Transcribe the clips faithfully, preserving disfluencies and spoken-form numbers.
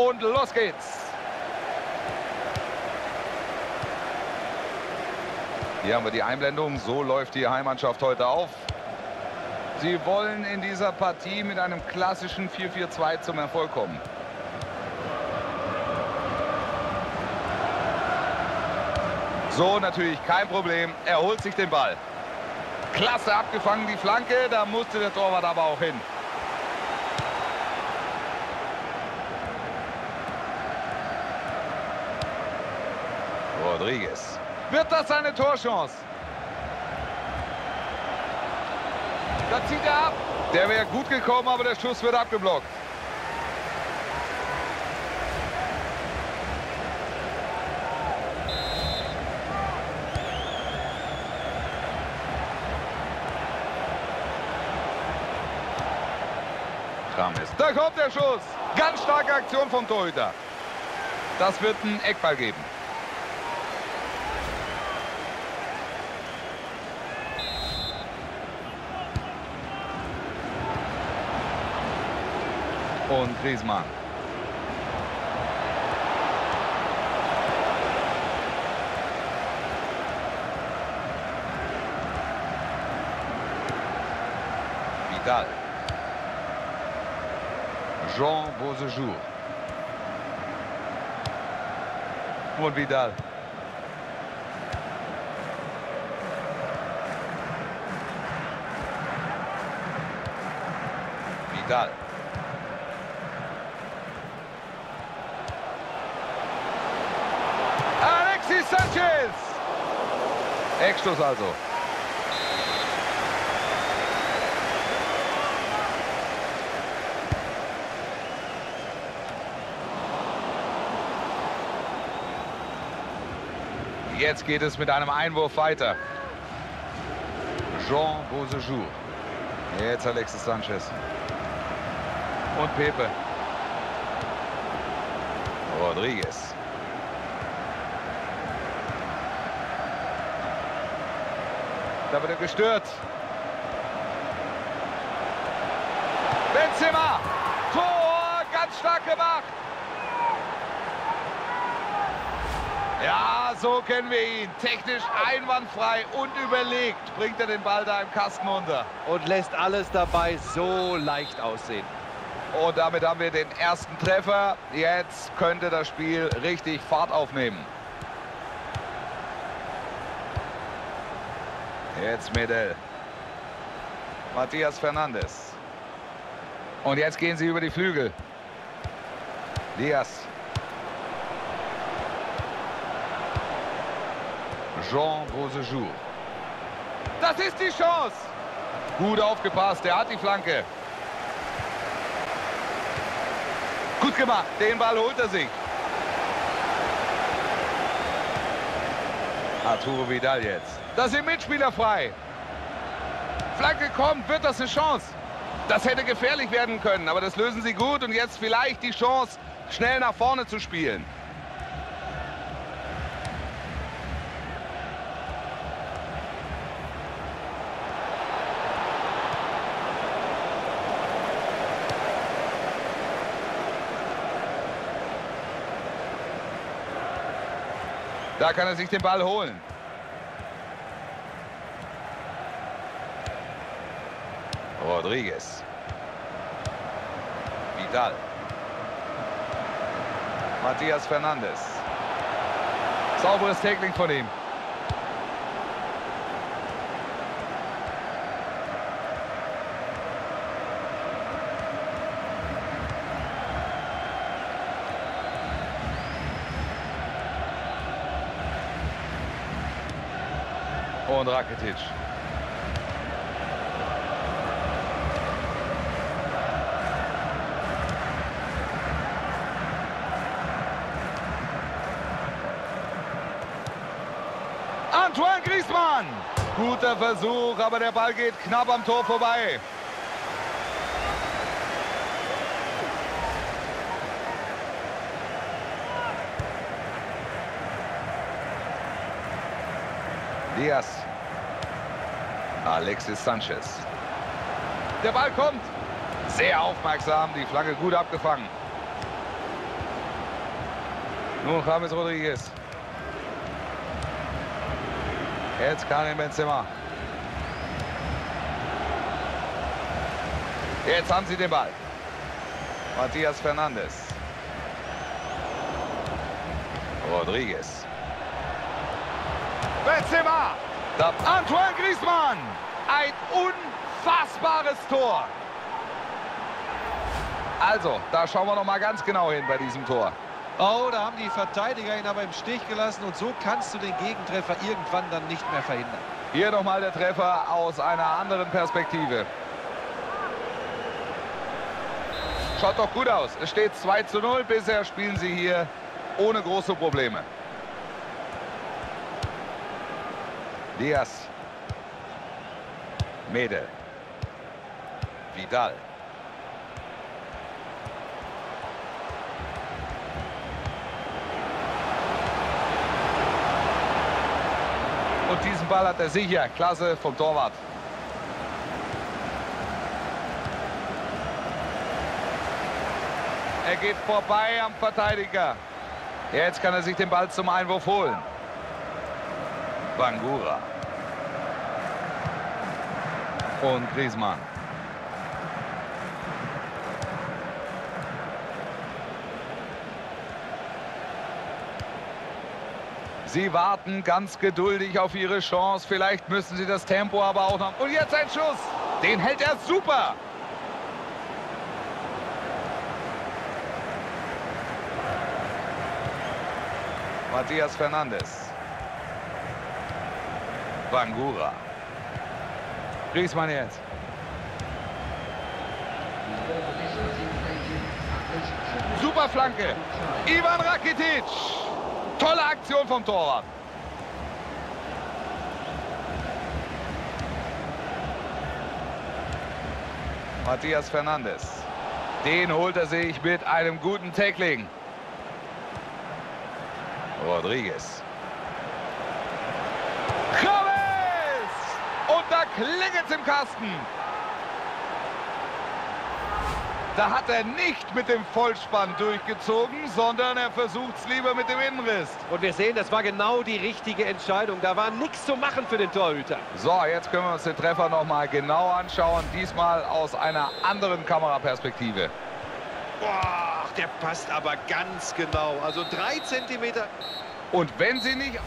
Und los geht's. Hier haben wir die Einblendung. So läuft die Heimmannschaft heute auf. Sie wollen in dieser Partie mit einem klassischen vier vier zwei zum Erfolg kommen. So, natürlich kein Problem. Er holt sich den Ball. Klasse abgefangen, die Flanke. Da musste der Torwart aber auch hin. Rodriguez. Wird das seine Torchance? Da zieht er ab. Der wäre gut gekommen, aber der Schuss wird abgeblockt. Rames. Da kommt der Schuss. Ganz starke Aktion vom Torhüter. Das wird ein Eckball geben. Und Griezmann. Vidal. Jean Beausejour. Und Vidal. Vidal. Alexis Sanchez. Eckstoß also. Jetzt geht es mit einem Einwurf weiter. Jean Beausejour. Jetzt Alexis Sanchez. Und Pepe. Rodriguez. Da wird er gestört. Benzema. Tor, ganz stark gemacht. Ja, so kennen wir ihn. Technisch einwandfrei und überlegt bringt er den Ball da im Kasten unter. Und lässt alles dabei so leicht aussehen. Und damit haben wir den ersten Treffer. Jetzt könnte das Spiel richtig Fahrt aufnehmen. Jetzt Medel. Matthias Fernandes. Und jetzt gehen sie über die Flügel. Diaz. Jean Beausejour. Das ist die Chance. Gut aufgepasst, der hat die Flanke. Gut gemacht, den Ball holt er sich. Arturo Vidal jetzt. Da sind Mitspieler frei. Flanke kommt, wird das eine Chance? Das hätte gefährlich werden können, aber das lösen sie gut. Und jetzt vielleicht die Chance, schnell nach vorne zu spielen. Da kann er sich den Ball holen. Rodriguez. Vidal. Matthias Fernandes. Sauberes Tackling von ihm. Und Rakitic. Antoine Griezmann. Guter Versuch, aber der Ball geht knapp am Tor vorbei. Diaz. Alexis Sanchez. Der Ball kommt. Sehr aufmerksam, die Flanke gut abgefangen. Nun James Rodriguez. Jetzt Karim Benzema. Jetzt haben sie den Ball. Matthias Fernandes. Rodriguez. Benzema. Da Antoine Griezmann. Ein unfassbares Tor. Also, da schauen wir noch mal ganz genau hin bei diesem Tor. Oh, da haben die Verteidiger ihn aber im Stich gelassen und so kannst du den Gegentreffer irgendwann dann nicht mehr verhindern. Hier nochmal der Treffer aus einer anderen Perspektive. Schaut doch gut aus. Es steht zwei zu null. Bisher spielen sie hier ohne große Probleme. Diaz. Mede. Vidal. Und diesen Ball hat er sicher. Klasse vom Torwart. Er geht vorbei am Verteidiger. Jetzt kann er sich den Ball zum Einwurf holen. Bangura. Und Griezmann. Sie warten ganz geduldig auf ihre Chance. Vielleicht müssen sie das Tempo aber auch noch. Und jetzt ein Schuss. Den hält er super. Matthias Fernandes. Bangura. Griezmann jetzt. Super Flanke. Ivan Rakitic. Tolle Aktion vom Torwart. Matthias Fernandes. Den holt er sich mit einem guten Tackling. Rodriguez. James! Und da klingelt's im Kasten. Da hat er nicht mit dem Vollspann durchgezogen, sondern er versucht es lieber mit dem Innenriss. Und wir sehen, das war genau die richtige Entscheidung. Da war nichts zu machen für den Torhüter. So, jetzt können wir uns den Treffer noch mal genau anschauen. Diesmal aus einer anderen Kameraperspektive. Boah, der passt aber ganz genau. Also drei Zentimeter. Und wenn sie nicht...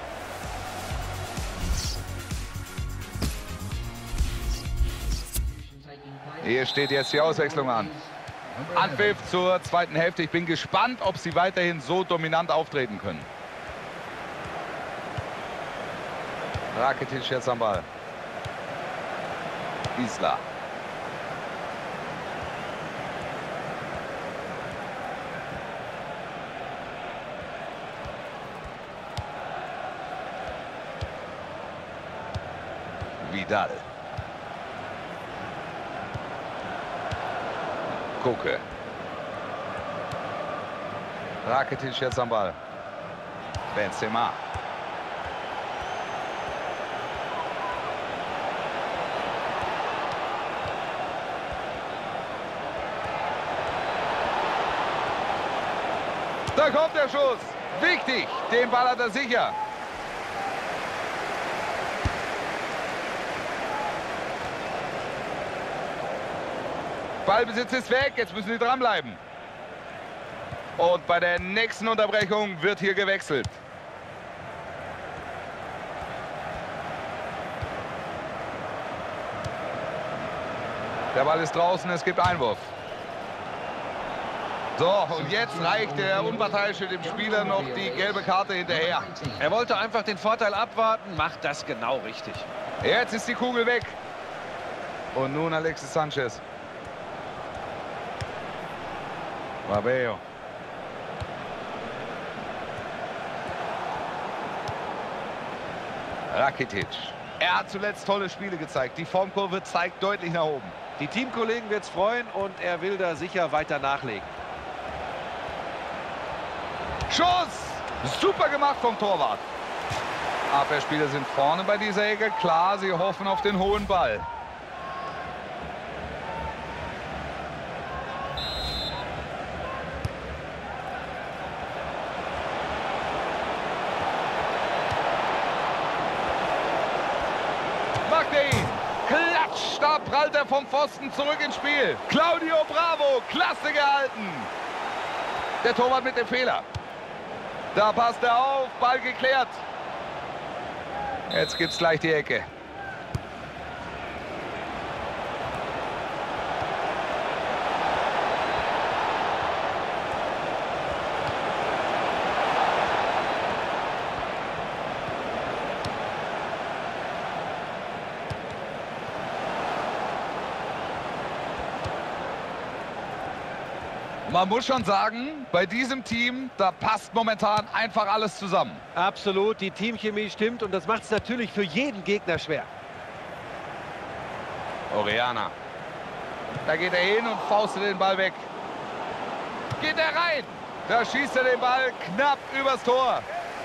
Hier steht jetzt die Auswechslung an. Anpfiff zur zweiten Hälfte. Ich bin gespannt, ob sie weiterhin so dominant auftreten können. Rakitic jetzt am Ball. Isla. Vidal. Koke. Rakitic jetzt am Ball. Benzema. Da kommt der Schuss. Wichtig. Den Ball hat er sicher. Ballbesitz ist weg, jetzt müssen sie dranbleiben. Und bei der nächsten Unterbrechung wird hier gewechselt. Der Ball ist draußen, es gibt Einwurf. So, und jetzt reicht der Unparteiische dem Spieler noch die gelbe Karte hinterher. Er wollte einfach den Vorteil abwarten, macht das genau richtig. Jetzt ist die Kugel weg. Und nun Alexis Sanchez. Fabio. Rakitic. Er hat zuletzt tolle Spiele gezeigt. Die Formkurve zeigt deutlich nach oben. Die Teamkollegen wird es freuen und er will da sicher weiter nachlegen. Schuss! Super gemacht vom Torwart. Abwehrspieler sind vorne bei dieser Ecke. Klar, sie hoffen auf den hohen Ball. Klatsch, da prallt er vom Pfosten zurück ins Spiel. Claudio Bravo, klasse gehalten. Der Torwart mit dem Fehler. Da passt er auf, Ball geklärt. Jetzt gibt's gleich die Ecke. Man muss schon sagen, bei diesem Team, da passt momentan einfach alles zusammen. Absolut, die Teamchemie stimmt und das macht es natürlich für jeden Gegner schwer. Orellana. Da geht er hin und faustet den Ball weg. Geht er rein. Da schießt er den Ball knapp übers Tor.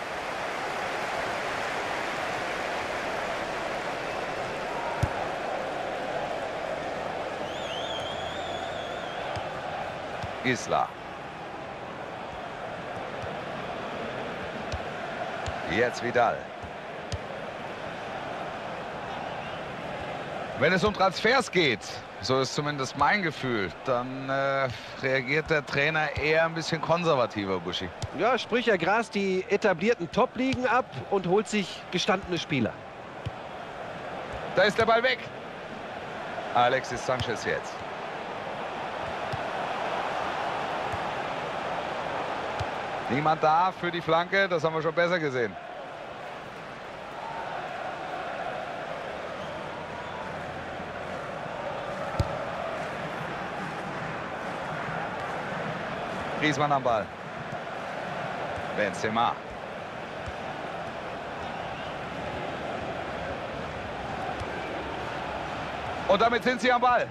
Isla. Jetzt Vidal. Wenn es um Transfers geht, so ist zumindest mein Gefühl, dann äh, reagiert der Trainer eher ein bisschen konservativer, Buschi. Ja, sprich, er grast die etablierten Top-Ligen ab und holt sich gestandene Spieler. Da ist der Ball weg. Alexis Sanchez jetzt. Niemand da für die Flanke, das haben wir schon besser gesehen. Griezmann am Ball. Benzema. Und damit sind sie am Ball.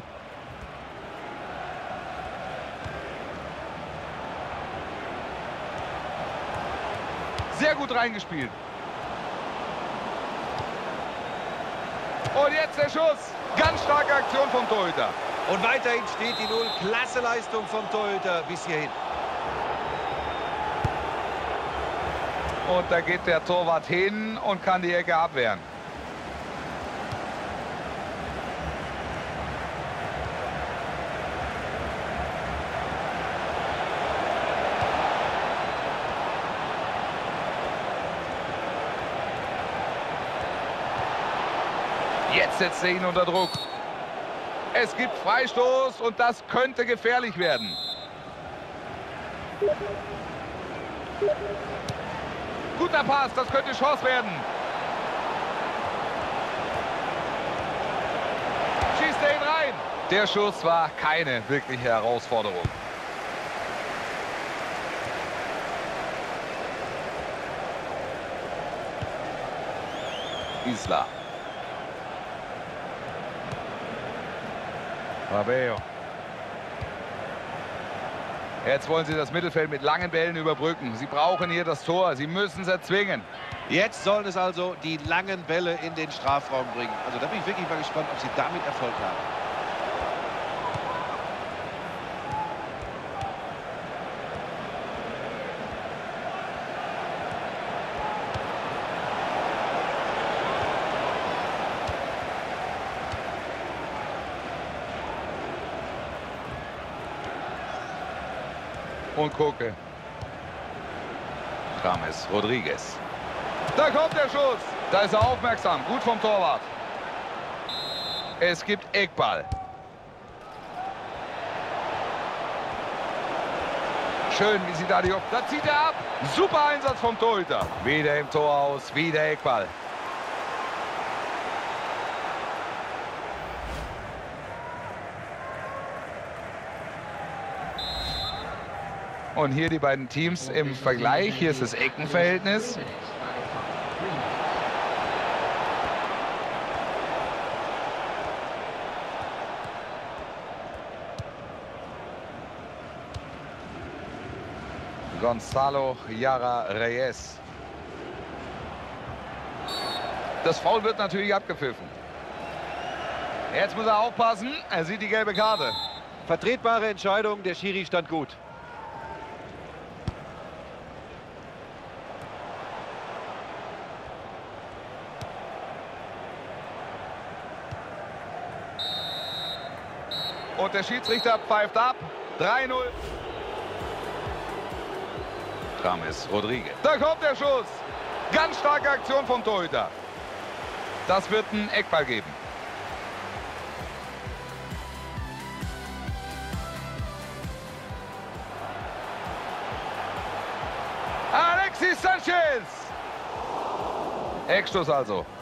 Sehr gut reingespielt. Und jetzt der Schuss. Ganz starke Aktion vom Torhüter. Und weiterhin steht die Null. Klasse Leistung vom Torhüter bis hierhin. Und da geht der Torwart hin und kann die Ecke abwehren. Jetzt setzt er ihn unter Druck. Es gibt Freistoß und das könnte gefährlich werden. Guter Pass, das könnte Chance werden. Schießt er ihn rein. Der Schuss war keine wirkliche Herausforderung. Isla. Fabio. Jetzt wollen sie das Mittelfeld mit langen Bällen überbrücken. Sie brauchen hier das Tor. Sie müssen es erzwingen. Jetzt sollen es also die langen Bälle in den Strafraum bringen. Also da bin ich wirklich mal gespannt, ob sie damit Erfolg haben. Und gucke. James Rodriguez. Da kommt der Schuss. Da ist er aufmerksam. Gut vom Torwart. Es gibt Eckball. Schön, wie sie da die... Da zieht er ab. Super Einsatz vom Torhüter. Wieder im Tor aus. Wieder Eckball. Und hier die beiden Teams im Vergleich. Hier ist das Eckenverhältnis. Gonzalo Yara Reyes. Das Foul wird natürlich abgepfiffen. Jetzt muss er aufpassen. Er sieht die gelbe Karte. Vertretbare Entscheidung. Der Schiri stand gut. Und der Schiedsrichter pfeift ab. drei null. James Rodriguez. Da kommt der Schuss. Ganz starke Aktion vom Torhüter. Das wird ein Eckball geben. Alexis Sanchez. Eckstoß also.